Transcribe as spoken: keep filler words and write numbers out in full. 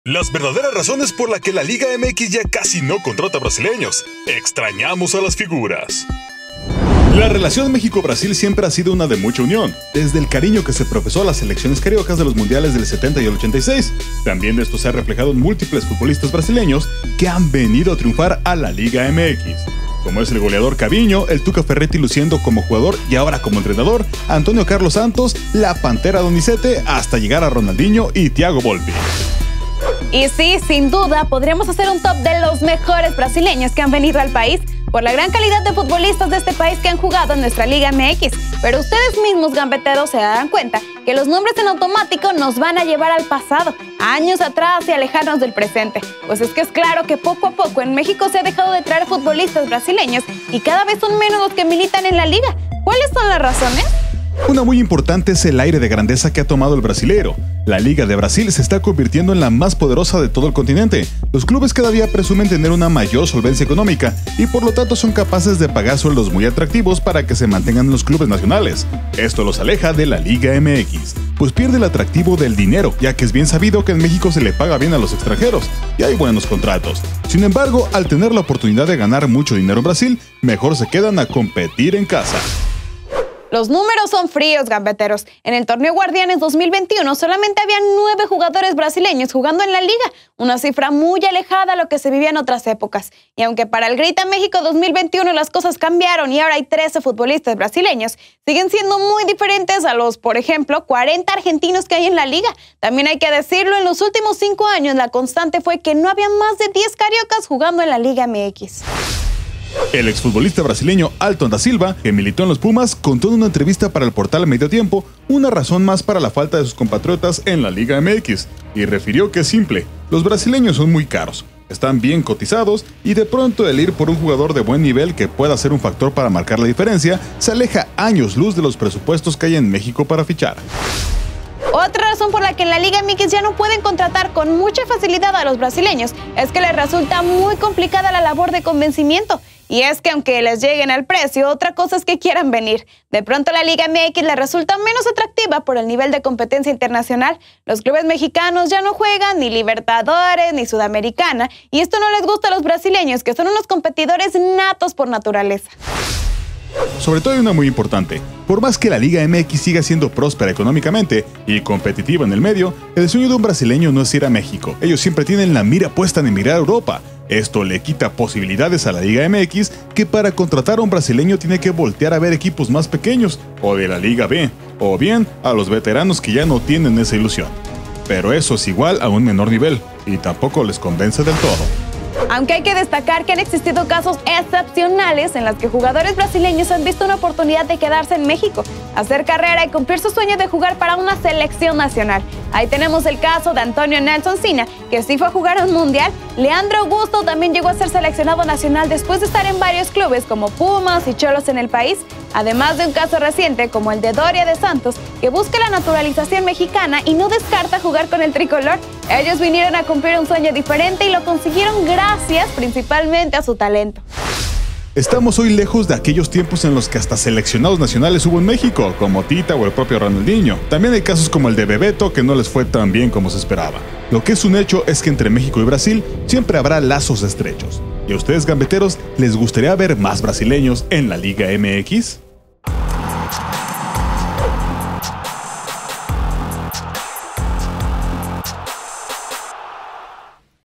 Las verdaderas razones por las que la Liga M X ya casi no contrata brasileños. Extrañamos a las figuras. La relación México-Brasil siempre ha sido una de mucha unión, desde el cariño que se profesó a las selecciones cariocas de los mundiales del setenta y el ochenta y seis. También esto se ha reflejado en múltiples futbolistas brasileños que han venido a triunfar a la Liga M X. Como es el goleador Caviño, el Tuca Ferretti luciendo como jugador y ahora como entrenador, Antonio Carlos Santos, la Pantera Donizete, hasta llegar a Ronaldinho y Thiago Volpi. Y sí, sin duda, podríamos hacer un top de los mejores brasileños que han venido al país por la gran calidad de futbolistas de este país que han jugado en nuestra Liga M X. Pero ustedes mismos, gambeteros, se darán cuenta que los nombres en automático nos van a llevar al pasado, años atrás y alejarnos del presente. Pues es que es claro que poco a poco en México se ha dejado de traer futbolistas brasileños y cada vez son menos los que militan en la liga. ¿Cuáles son las razones? Una muy importante es el aire de grandeza que ha tomado el brasilero. La Liga de Brasil se está convirtiendo en la más poderosa de todo el continente. Los clubes cada día presumen tener una mayor solvencia económica y por lo tanto son capaces de pagar sueldos muy atractivos para que se mantengan en los clubes nacionales. Esto los aleja de la Liga M X, pues pierde el atractivo del dinero, ya que es bien sabido que en México se le paga bien a los extranjeros y hay buenos contratos. Sin embargo, al tener la oportunidad de ganar mucho dinero en Brasil, mejor se quedan a competir en casa. Los números son fríos, gambeteros. En el torneo Guardianes dos mil veintiuno solamente había nueve jugadores brasileños jugando en la liga, una cifra muy alejada a lo que se vivía en otras épocas. Y aunque para el Grita México dos mil veintiuno las cosas cambiaron y ahora hay trece futbolistas brasileños, siguen siendo muy diferentes a los, por ejemplo, cuarenta argentinos que hay en la liga. También hay que decirlo, en los últimos cinco años la constante fue que no había más de diez cariocas jugando en la Liga M X. El exfutbolista brasileño Ailton da Silva, que militó en los Pumas, contó en una entrevista para el portal Medio Tiempo una razón más para la falta de sus compatriotas en la Liga M X, y refirió que es simple: los brasileños son muy caros, están bien cotizados y de pronto el ir por un jugador de buen nivel que pueda ser un factor para marcar la diferencia se aleja años luz de los presupuestos que hay en México para fichar. Otra razón por la que en la Liga M X ya no pueden contratar con mucha facilidad a los brasileños es que les resulta muy complicada la labor de convencimiento. Y es que aunque les lleguen al precio, otra cosa es que quieran venir. De pronto la Liga M X les resulta menos atractiva por el nivel de competencia internacional. Los clubes mexicanos ya no juegan ni Libertadores ni Sudamericana, y esto no les gusta a los brasileños, que son unos competidores natos por naturaleza. Sobre todo hay una muy importante: por más que la Liga M X siga siendo próspera económicamente y competitiva en el medio, el sueño de un brasileño no es ir a México. Ellos siempre tienen la mira puesta en emigrar a Europa. Esto le quita posibilidades a la Liga M X, que para contratar a un brasileño tiene que voltear a ver equipos más pequeños, o de la Liga B, o bien a los veteranos que ya no tienen esa ilusión. Pero eso es igual a un menor nivel, y tampoco les convence del todo. Aunque hay que destacar que han existido casos excepcionales en los que jugadores brasileños han visto una oportunidad de quedarse en México, hacer carrera y cumplir su sueño de jugar para una selección nacional. Ahí tenemos el caso de Antonio Nelson Sina, que sí fue a jugar a un mundial. Leandro Augusto también llegó a ser seleccionado nacional después de estar en varios clubes como Pumas y Xolos en el país. Además de un caso reciente como el de Doria de Santos, que busca la naturalización mexicana y no descarta jugar con el tricolor. Ellos vinieron a cumplir un sueño diferente y lo consiguieron gracias principalmente a su talento. Estamos hoy lejos de aquellos tiempos en los que hasta seleccionados nacionales hubo en México, como Tita o el propio Ronaldinho. También hay casos como el de Bebeto, que no les fue tan bien como se esperaba. Lo que es un hecho es que entre México y Brasil siempre habrá lazos estrechos. ¿Y a ustedes, gambeteros, les gustaría ver más brasileños en la Liga M X?